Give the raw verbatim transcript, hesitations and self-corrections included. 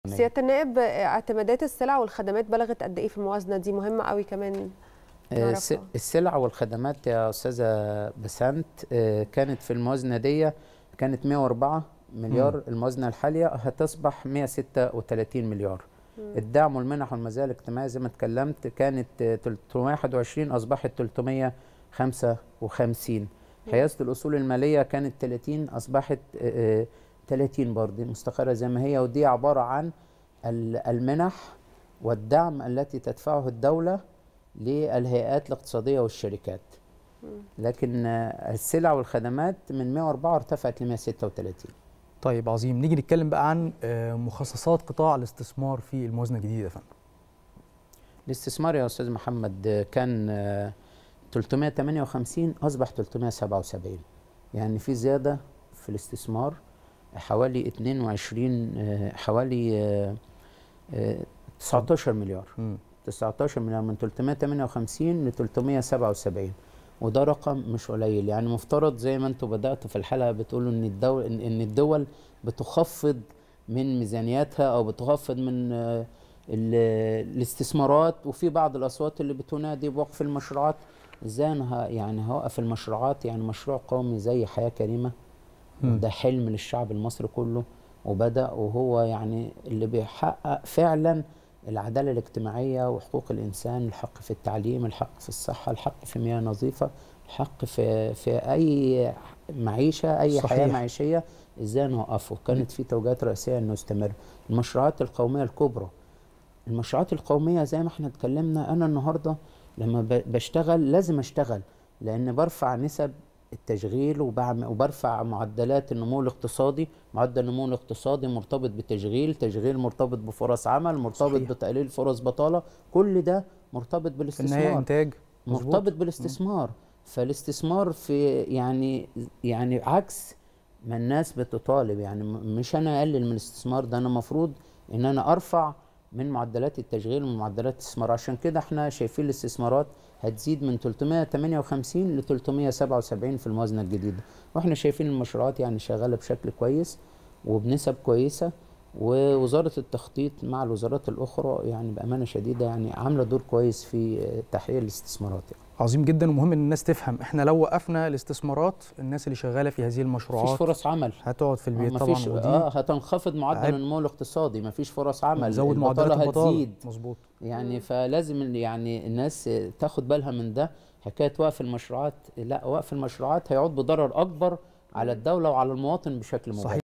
سيادة النائب، اعتمادات السلع والخدمات بلغت قد ايه في الموازنة دي؟ مهمة قوي كمان نعرفها. السلع والخدمات يا أستاذة بسنت كانت في الموازنة دي كانت مئة وأربعة مليار. م. الموازنة الحالية هتصبح مئة وستة وثلاثين مليار. م. الدعم والمنح والمزايا الاجتماعية زي ما اتكلمت كانت ثلاثمئة وواحد وعشرين أصبحت ثلاثمئة وخمسة وخمسين. حيازة الأصول المالية كانت ثلاثين أصبحت ثلاثين برضه مستقرة زي ما هي، ودي عبارة عن المنح والدعم التي تدفعه الدولة للهيئات الاقتصادية والشركات. لكن السلع والخدمات من مئة وأربعة ارتفعت ل مئة وستة وثلاثين. طيب عظيم، نيجي نتكلم بقى عن مخصصات قطاع الاستثمار في الموازنة الجديدة يا فندم. الاستثمار يا أستاذ محمد كان ثلاثمئة وثمانية وخمسين أصبح ثلاثمئة وسبعة وسبعين، يعني في زيادة في الاستثمار حوالي اثنين وعشرين حوالي تسعة عشر مليار. م. تسعة عشر مليار من ثلاثمئة وثمانية وخمسين ل ثلاثمئة وسبعة وسبعين، وده رقم مش قليل. يعني مفترض زي ما انتم بدأتوا في الحلقة بتقولوا ان الدول ان الدول بتخفض من ميزانياتها او بتخفض من الاستثمارات، وفي بعض الاصوات اللي بتنادي بوقف المشروعات. ازاي انا يعني هوقف المشروعات؟ يعني مشروع قومي زي حياة كريمة ده حلم للشعب المصري كله، وبدأ وهو يعني اللي بيحقق فعلا العدالة الاجتماعية وحقوق الإنسان، الحق في التعليم، الحق في الصحة، الحق في مياه نظيفة، الحق في في أي معيشة، أي صحيح. حياة معيشية إزاي نوقفه. كانت في توجيهات رئيسية إنه يستمر. المشروعات القومية الكبرى، المشروعات القومية زي ما احنا اتكلمنا، أنا النهاردة لما بشتغل لازم أشتغل لأن برفع نسب التشغيل وبرفع معدلات النمو الاقتصادي. معدل النمو الاقتصادي مرتبط بتشغيل، تشغيل مرتبط بفرص عمل، مرتبط صحيح. بتقليل فرص بطالة، كل ده مرتبط بالاستثمار. في النهاية إنتاج مرتبط بالاستثمار. م. فالاستثمار في يعني يعني عكس ما الناس بتطالب، يعني مش أنا أقلل من الاستثمار ده، أنا المفروض إن أنا أرفع من معدلات التشغيل ومن معدلات الاستثمار. عشان كده احنا شايفين الاستثمارات هتزيد من ثلاثمئة وثمانية وخمسين ل ثلاثمئة وسبعة وسبعين في الموازنة الجديدة، واحنا شايفين المشروعات يعني شغالة بشكل كويس وبنسب كويسة، ووزارة التخطيط مع الوزارات الأخرى يعني بأمانة شديدة يعني عاملة دور كويس في تحقيق الاستثمارات. يعني عظيم جدا، ومهم ان الناس تفهم احنا لو وقفنا الاستثمارات الناس اللي شغاله في هذه المشروعات مفيش فرص عمل، هتقعد في البيت طبعا، ودي اه هتنخفض معدل النمو الاقتصادي، مفيش فرص عمل، زود معدلات البطاله هتزيد. مظبوط. يعني فلازم يعني الناس تاخد بالها من ده. حكايه وقف المشروعات، لا، وقف المشروعات هيعود بضرر اكبر على الدوله وعلى المواطن بشكل مباشر.